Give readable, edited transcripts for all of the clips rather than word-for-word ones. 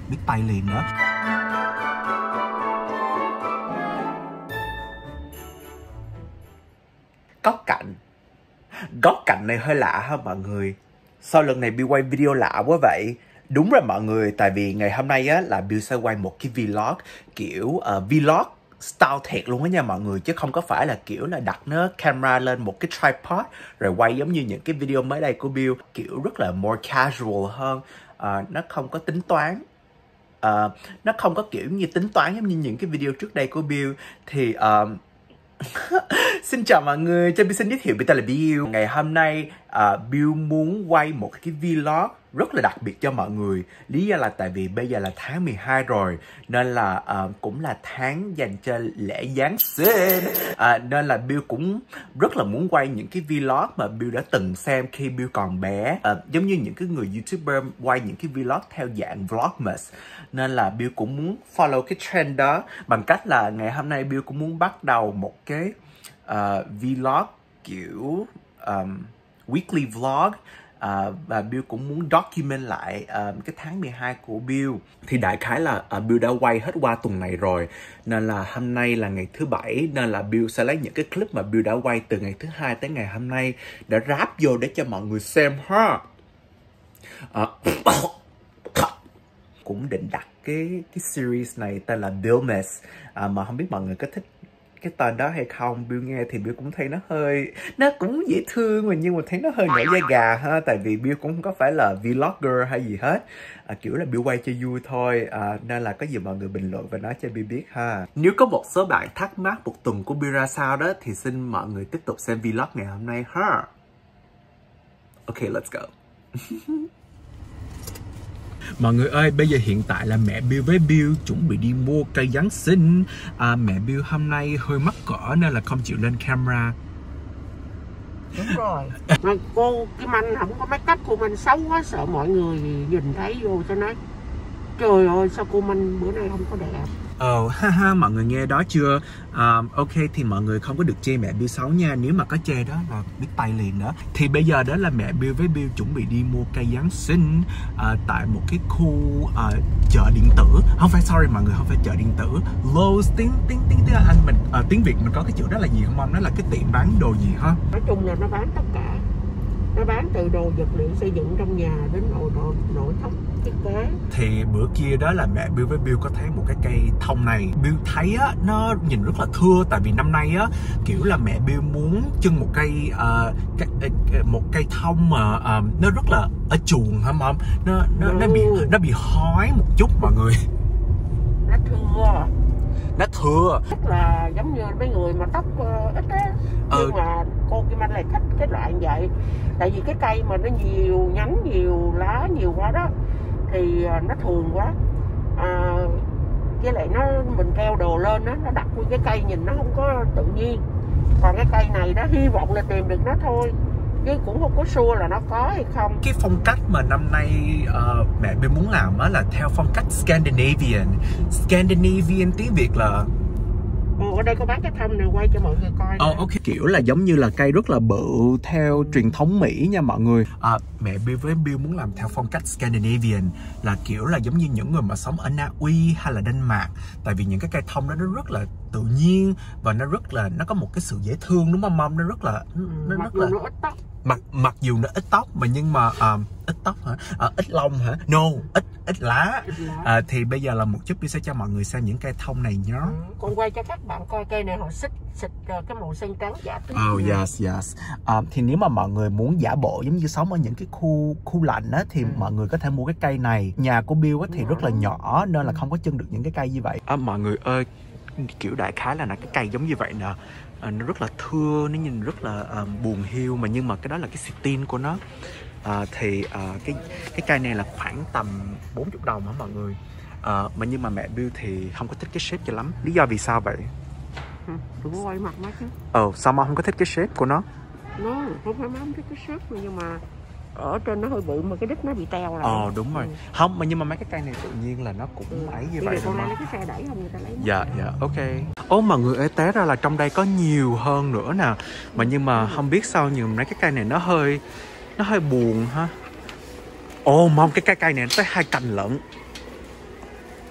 biết tay liền nữa. Góc cạnh này hơi lạ ha mọi người. Sao lần này Bill quay video lạ quá vậy? Đúng rồi mọi người, tại vì ngày hôm nay á là Bill sẽ quay một cái vlog kiểu vlog style thiệt luôn á nha mọi người, chứ không có phải là kiểu là đặt nó camera lên một cái tripod rồi quay giống như những cái video mới đây của Bill, kiểu rất là more casual hơn. Nó không có tính toán, nó không có kiểu như tính toán giống như những cái video trước đây của Bill. Thì xin chào mọi người, cho Bill xin giới thiệu Bill tên là Bill. Ngày hôm nay Bill muốn quay một cái vlog rất là đặc biệt cho mọi người. Lý do là tại vì bây giờ là tháng 12 rồi, nên là cũng là tháng dành cho lễ Giáng sinh, nên là Bill cũng rất là muốn quay những cái vlog mà Bill đã từng xem khi Bill còn bé, giống như những cái người YouTuber quay những cái vlog theo dạng vlogmas. Nên là Bill cũng muốn follow cái trend đó bằng cách là ngày hôm nay Bill cũng muốn bắt đầu một cái vlog kiểu weekly vlog. Và Bill cũng muốn document lại cái tháng 12 của Bill. Thì đại khái là Bill đã quay hết qua tuần này rồi, nên là hôm nay là ngày thứ Bảy, nên là Bill sẽ lấy những cái clip mà Bill đã quay từ ngày thứ Hai tới ngày hôm nay để ráp vô để cho mọi người xem ha. Cũng định đặt cái series này tên là Billmas, mà không biết mọi người có thích cái tên đó hay không. Bill nghe thì Bill cũng thấy nó cũng dễ thương mà, nhưng mà thấy nó hơi nổi da gà ha. Tại vì Bill cũng không có phải là vlogger hay gì hết, kiểu là Bill quay cho vui thôi. Nên là có gì mọi người bình luận và nói cho Bill biết ha. Nếu có một số bạn thắc mắc một tuần của Bill ra sao đó, thì xin mọi người tiếp tục xem vlog ngày hôm nay ha. Ok, let's go. Mọi người ơi, bây giờ hiện tại là mẹ Bill với Bill chuẩn bị đi mua cây Giáng sinh. Mẹ Bill hôm nay hơi mắc cỡ nên là không chịu lên camera. Đúng rồi. Mà cô Kim Anh không có make up, cô Anh xấu quá, sợ mọi người nhìn thấy vô cho nói trời ơi sao cô Anh bữa nay không có đẹp. Ha mọi người nghe đó chưa? Ok, thì mọi người không có được chê mẹ Bill xấu nha. Nếu mà có chê đó là biết tay liền đó. Thì bây giờ đó là mẹ Bill với Bill chuẩn bị đi mua cây Giáng sinh tại một cái khu chợ điện tử. Không phải, sorry mọi người, không phải chợ điện tử, Lowe's. Tiếng Anh mình tiếng Việt mình có cái chữ đó là gì không ông? Nó là cái tiệm bán đồ gì ha? Nói chung là nó bán tất cả. Nó bán từ đồ vật liệu xây dựng trong nhà đến nội thất thiết kế. Thì bữa kia đó là mẹ Bill với Bill có thấy một cái cây thông này. Bill thấy á, nó nhìn rất là thưa. Tại vì năm nay á, kiểu là mẹ Bill muốn trưng một cây một cây thông mà nó rất là ở chuồng hả mom? Nó bị hói một chút mọi người. Nó thưa. Rất là giống như mấy người mà tóc ít á. Nhưng mà cô Kim Anh lại thích cái loại như vậy. Tại vì cái cây mà nó nhiều nhánh, nhiều lá, nhiều quá đó thì nó thường quá. Với lại mình treo đồ lên đó, nó đặt nguyên cái cây nhìn nó không có tự nhiên. Còn cái cây này đó hy vọng là tìm được nó thôi, chứ cũng không có sure là nó có hay không. Cái phong cách mà năm nay mẹ Bill muốn làm á là theo phong cách Scandinavian tiếng Việt là ở đây có bán cái thông này, quay cho mọi người coi. Ok, kiểu là giống như là cây rất là bự theo truyền thống Mỹ nha mọi người. Mẹ Bill với Bill muốn làm theo phong cách Scandinavian, là kiểu là giống như những người mà sống ở Na Uy hay là Denmark. Tại vì những cái cây thông đó nó rất là tự nhiên và nó có một cái sự dễ thương, đúng không mom? Nó rất là nó ít tóc. Mặc dù nó ít tóc mà nhưng mà ít tóc hả? Ít lông hả? No, ít lá. Thì bây giờ là một chút Bill sẽ cho mọi người xem những cây thông này nhé. Con quay cho các bạn coi cây này họ xịt cái màu xanh trắng giả tí. Yes. Thì nếu mà mọi người muốn giả bộ giống như sống ở những cái khu lạnh á, thì mọi người có thể mua cái cây này. Nhà của Bill á thì rất là nhỏ nên là không có chân được những cái cây như vậy. Mọi người ơi, kiểu đại khái là cái cây giống như vậy nè. Nó rất là thưa, nó nhìn rất là buồn hiu, mà nhưng mà cái đó là cái stin của nó. Thì cái cây này là khoảng tầm 40 đồng hả mọi người. Nhưng mà mẹ Bill thì không có thích cái shape cho lắm. Lý do vì sao vậy? Đừng có quay mặt nó chứ. Sao mà không có thích cái shape của nó? Nó không phải má không thích cái shape nhưng mà ở trên nó hơi bự mà cái đít nó bị teo lại. Đúng rồi. Không, mà nhưng mà mấy cái cây này tự nhiên là nó cũng ấy như vậy. Con lấy cái xe đẩy không người ta lấy. Dạ, ok. Mà người ơi, té ra là trong đây có nhiều hơn nữa nè. Mà nhưng mà không biết sao nhưng mấy cái cây này nó hơi buồn ha. Mong cái cây này nó tới 2 cành lận.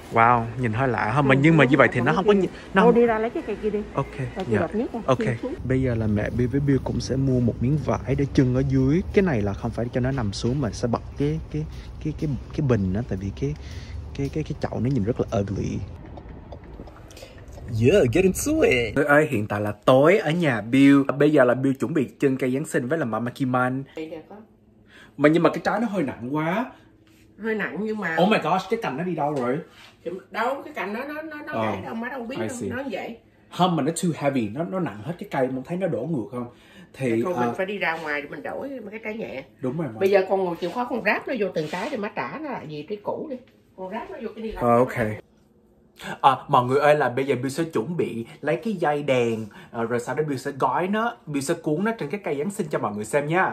Wow, nhìn hơi lạ ha, nhưng mà như vậy thì nó không có nó không... đi ra lấy cái cây kia đi. Ok, dạ. Ok. Bây giờ là mẹ Bill với Bill cũng sẽ mua một miếng vải để trưng ở dưới. Cái này là không phải cho nó nằm xuống mà sẽ bật cái bình đó, tại vì cái chậu nó nhìn rất là ugly. Yeah, get into it. Ơi ơi, hiện tại là tối ở nhà Bill. Bây giờ là Bill chuẩn bị trưng cây Giáng sinh với là Mama Kiman. Mà nhưng mà cái trái nó hơi nặng quá. Hơi nặng nhưng mà... Oh my gosh, cái cành nó đi đâu rồi? Đâu, cái cành nó gãy đâu, má đâu biết đâu, nó vậy. Không, mà nó too heavy, nó nặng hết cái cây, muốn thấy nó đổ ngược không? Thì thôi mình phải đi ra ngoài để mình đổi mấy cái trái nhẹ. Đúng rồi. Bây giờ con ngồi chịu khó con ráp nó vô từng trái để má trả nó là gì cái cũ đi. Con ráp nó vô cái đi làm. Ok. Mọi người ơi, là bây giờ Bill sẽ chuẩn bị lấy cái dây đèn, rồi sau đó Bill sẽ gói nó, Bill sẽ cuốn nó trên cái cây Giáng sinh cho mọi người xem nha.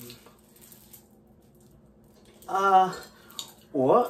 Ủa?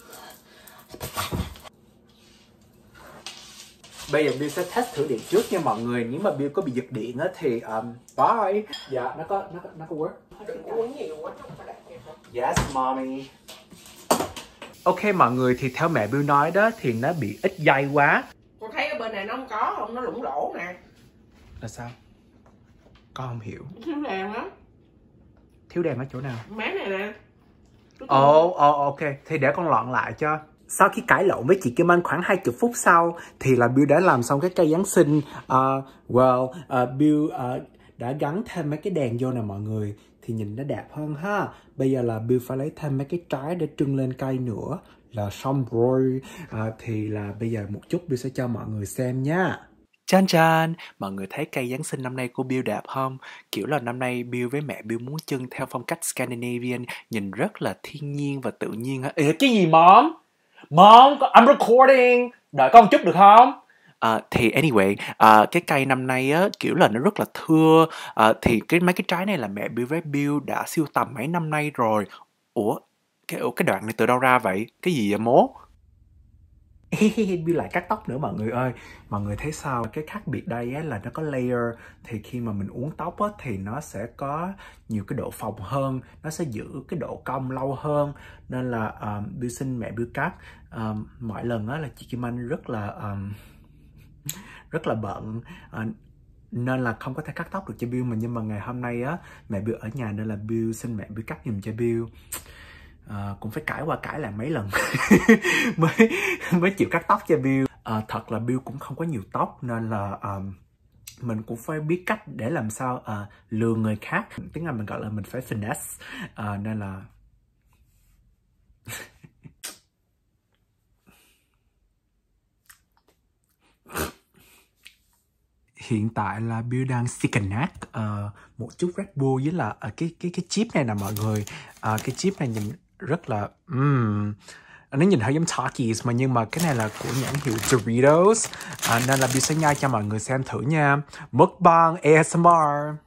Bây giờ Bill sẽ test thử điện trước nha mọi người. Nếu mà Bill có bị giật điện á thì bye. Dạ, nó có work. Đừng uống nhiều quá. Yes, mommy. Ok mọi người, thì theo mẹ Bill nói đó thì nó bị ít dây quá. Con thấy ở bên này nó không có không? Nó lủng lỗ nè. Là sao? Con không hiểu. Thiếu đèn đó. Thiếu đèn ở chỗ nào? Mé này nè. Ok, thì để con loạn lại cho. Sau khi cãi lộn với chị Kim Anh khoảng 20 phút sau thì là Bill đã làm xong cái cây Giáng sinh. Bill đã gắn thêm mấy cái đèn vô nè mọi người, thì nhìn nó đẹp hơn ha. Bây giờ là Bill phải lấy thêm mấy cái trái để trưng lên cây nữa là xong rồi. Thì là bây giờ một chút Bill sẽ cho mọi người xem nha. Chan chan, mọi người thấy cây Giáng sinh năm nay của Bill đẹp không? Kiểu là năm nay Bill với mẹ Bill muốn trưng theo phong cách Scandinavian, nhìn rất là thiên nhiên và tự nhiên á. Ê, cái gì mom? Mom, I'm recording. Đợi con chút được không? Thì anyway, cái cây năm nay á kiểu là nó rất là thưa. Thì mấy cái trái này là mẹ Bill với Bill đã sưu tầm mấy năm nay rồi. Ủa, cái đoạn này từ đâu ra vậy? Cái gì vậy mố? Bill lại cắt tóc nữa mọi người ơi. Mọi người thấy sao? Cái khác biệt đây á là nó có layer. Thì khi mà mình uốn tóc á thì nó sẽ có nhiều cái độ phồng hơn, nó sẽ giữ cái độ cong lâu hơn. Nên là Bill xin mẹ Bill cắt. Mọi lần á là chị Kim Anh rất là bận, nên là không có thể cắt tóc được cho Bill. Nhưng mà ngày hôm nay á mẹ Bill ở nhà nên là Bill xin mẹ Bill cắt giùm cho Bill. Cũng phải cãi qua cãi lại mấy lần mới chịu cắt tóc cho Bill. Thật là Bill cũng không có nhiều tóc nên là mình cũng phải biết cách để làm sao lừa người khác. Tiếng Anh mình gọi là mình phải finesse. Nên là hiện tại là Bill đang sick a neck, một chút Red Bull với là cái chip này nè mọi người. Cái chip này nhìn rất là nó nhìn hơi giống Takis mà, nhưng mà cái này là của nhãn hiệu Doritos. Nên là Bill sẽ nhai cho mọi người xem thử nha. Mukbang ASMR.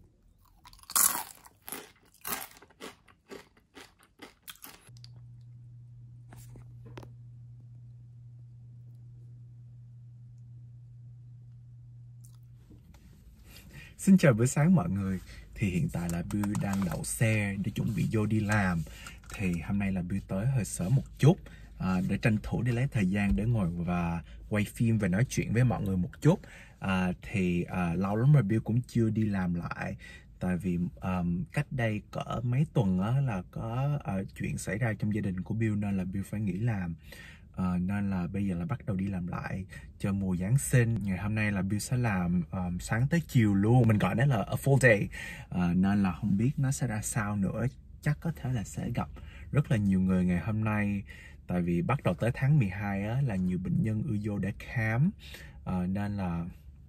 Xin chào buổi sáng mọi người. Thì hiện tại là Bill đang đậu xe để chuẩn bị vô đi làm. Thì hôm nay là Bill tới hơi sớm một chút, để tranh thủ để lấy thời gian để ngồi và quay phim và nói chuyện với mọi người một chút. Thì lâu lắm rồi Bill cũng chưa đi làm lại. Tại vì cách đây cỡ mấy tuần á, là có chuyện xảy ra trong gia đình của Bill nên là Bill phải nghỉ làm. Nên là bây giờ là bắt đầu đi làm lại cho mùa Giáng sinh. Ngày hôm nay là Bill sẽ làm sáng tới chiều luôn. Mình gọi đó là a full day. Nên là không biết nó sẽ ra sao nữa. Chắc có thể là sẽ gặp rất là nhiều người ngày hôm nay. Tại vì bắt đầu tới tháng 12 á, là nhiều bệnh nhân ưa vô để khám. Nên là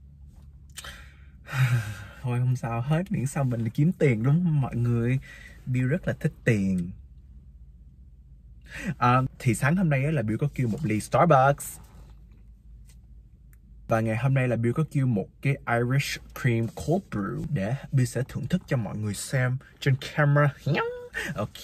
thôi không sao hết, miễn sao mình kiếm tiền, đúng không mọi người? Bill rất là thích tiền. Thì sáng hôm nay là Bill có kêu một ly Starbucks. Và ngày hôm nay là Bill có kêu một cái Irish Cream Cold Brew để Bill sẽ thưởng thức cho mọi người xem trên camera. Ok.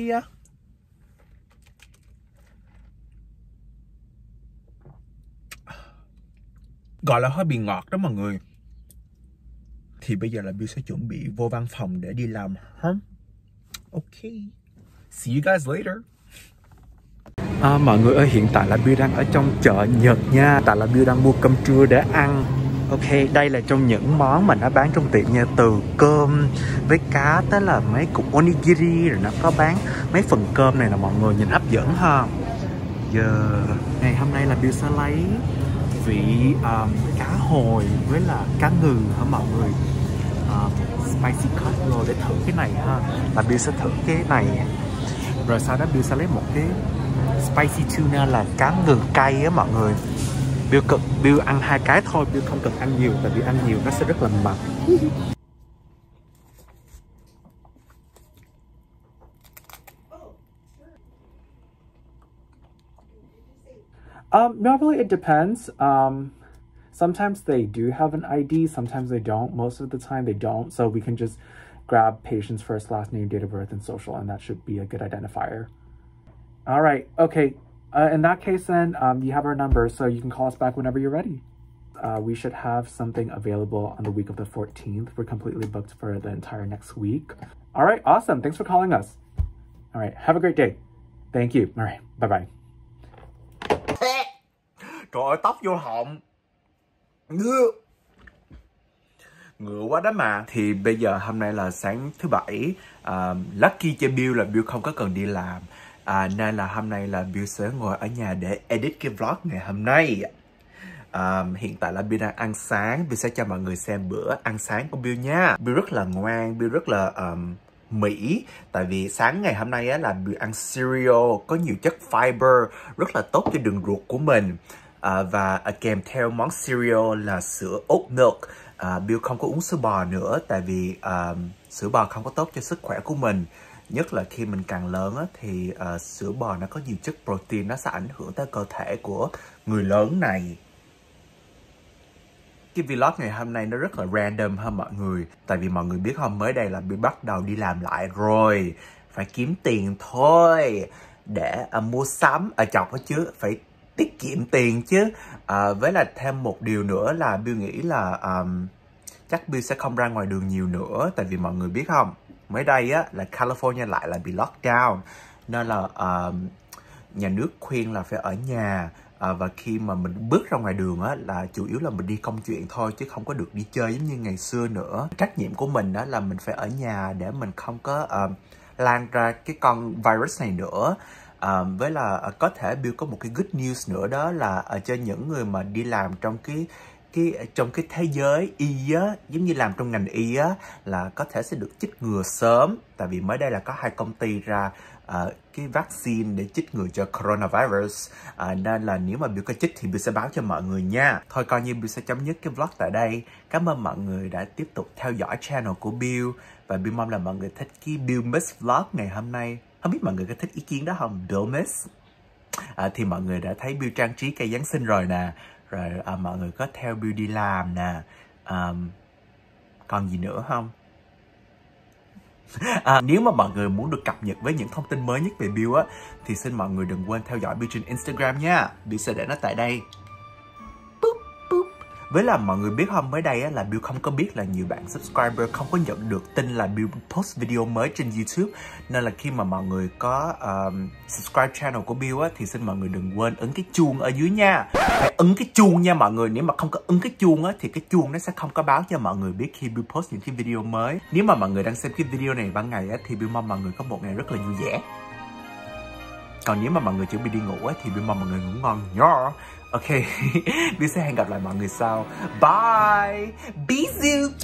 Gọi là hơi bị ngọt đó mọi người. Thì bây giờ là Bill sẽ chuẩn bị vô văn phòng để đi làm. Ok. See you guys later. Mọi người ơi, hiện tại là Bill đang ở trong chợ Nhật nha. Tại là Bill đang mua cơm trưa để ăn. Ok, đây là trong những món mà nó bán trong tiệm nha. Từ cơm với cá tới là mấy cục onigiri, rồi nó có bán mấy phần cơm này là mọi người nhìn hấp dẫn ha. Giờ ngày hôm nay là Bill sẽ lấy vị cá hồi với là cá ngừ hả mọi người. Spicy cutlet để thử cái này ha. Là Bill sẽ thử cái này. Rồi sau đó Bill sẽ lấy một cái spicy tuna là cá ngừ cay á mọi người. Bill ăn 2 cái thôi, Bill không cần ăn nhiều, tại vì ăn nhiều nó sẽ rất là mập. Normally it depends. Sometimes they do have an ID, sometimes they don't. Most of the time they don't, so we can just grab patient's first, last name, date of birth, and social, and that should be a good identifier. All right, okay. In that case then, you have our number, so you can call us back whenever you're ready. We should have something available on the week of the 14th. We're completely booked for the entire next week. All right, awesome. Thanks for calling us. All right, have a great day. Thank you. All right, bye-bye. Trời ơi, tóc vô họng. Ngựa quá đó mà. Thì bây giờ hôm nay là sáng thứ Bảy. Lucky cho Bill là Bill không có cần đi làm. Nên là hôm nay là Bill sẽ ngồi ở nhà để edit cái vlog ngày hôm nay. Hiện tại là Bill đang ăn sáng. Bill sẽ cho mọi người xem bữa ăn sáng của Bill nha. Bill rất là ngoan, Bill rất là Mỹ. Tại vì sáng ngày hôm nay á, là Bill ăn cereal có nhiều chất fiber, rất là tốt cho đường ruột của mình. Và kèm theo món cereal là sữa oat milk. Bill không có uống sữa bò nữa, tại vì sữa bò không có tốt cho sức khỏe của mình. Nhất là khi mình càng lớn á, thì sữa bò nó có nhiều chất protein, nó sẽ ảnh hưởng tới cơ thể của người lớn này. Cái vlog ngày hôm nay nó rất là random ha mọi người. Tại vì mọi người biết không, mới đây là Bill bắt đầu đi làm lại rồi. Phải kiếm tiền thôi để mua sắm. Chọc đó chứ, phải tiết kiệm tiền chứ. Với là thêm một điều nữa là Bill nghĩ là chắc Bill sẽ không ra ngoài đường nhiều nữa. Tại vì mọi người biết không, mới đây á là California lại là bị lockdown. Nên là nhà nước khuyên là phải ở nhà. Và khi mà mình bước ra ngoài đường á là chủ yếu là mình đi công chuyện thôi, chứ không có được đi chơi giống như ngày xưa nữa. Trách nhiệm của mình á là mình phải ở nhà để mình không có lan ra cái con virus này nữa. Với là có thể Bill có một cái good news nữa, đó là cho những người mà đi làm trong trong cái thế giới y á, giống như làm trong ngành y á, là có thể sẽ được chích ngừa sớm. Tại vì mới đây là có 2 công ty ra cái vaccine để chích ngừa cho coronavirus. Nên là nếu mà Bill có chích thì Bill sẽ báo cho mọi người nha. Thôi coi như Bill sẽ chấm dứt cái vlog tại đây. Cảm ơn mọi người đã tiếp tục theo dõi channel của Bill. Và Bill mong là mọi người thích cái Bill Miss vlog ngày hôm nay. Không biết mọi người có thích ý kiến đó không? Bill Miss. Thì mọi người đã thấy Bill trang trí cây Giáng sinh rồi nè. Rồi mọi người có theo Bill đi làm nè. Còn gì nữa không? Nếu mà mọi người muốn được cập nhật với những thông tin mới nhất về Bill á, thì xin mọi người đừng quên theo dõi Bill trên Instagram nha. Bill sẽ để nó tại đây. Với là mọi người biết không, mới đây á, là Bill không có biết là nhiều bạn subscriber không có nhận được tin là Bill post video mới trên YouTube. Nên là khi mà mọi người có subscribe channel của Bill á, thì xin mọi người đừng quên ấn cái chuông ở dưới nha. Phải ấn cái chuông nha mọi người. Nếu mà không có ấn cái chuông á, thì cái chuông nó sẽ không có báo cho mọi người biết khi Bill post những cái video mới. Nếu mà mọi người đang xem cái video này ban ngày á, thì Bill mong mọi người có một ngày rất là vui vẻ. Còn nếu mà mọi người chuẩn bị đi ngủ á, thì Bill mong mọi người ngủ ngon nha. Ok, Bill sẽ hẹn gặp lại mọi người sau. Bye! Bisous!